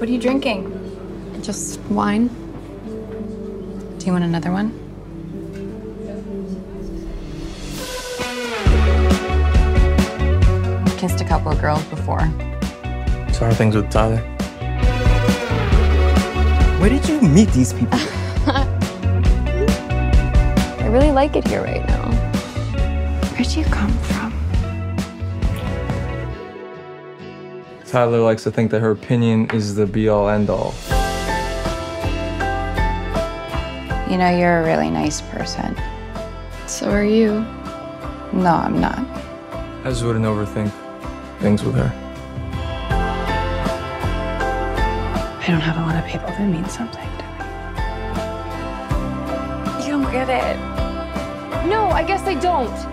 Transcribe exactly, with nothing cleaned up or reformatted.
What are you drinking? Just wine. Do you want another one? Kissed a couple of girls before. So how are things with Tyler? Where did you meet these people? I really like it here right now. Where'd you come from? Tyler likes to think that her opinion is the be-all, end-all. You know, you're a really nice person. So are you. No, I'm not. I just wouldn't overthink things with her. I don't have a lot of people that mean something to me. You don't get it. No, I guess I don't.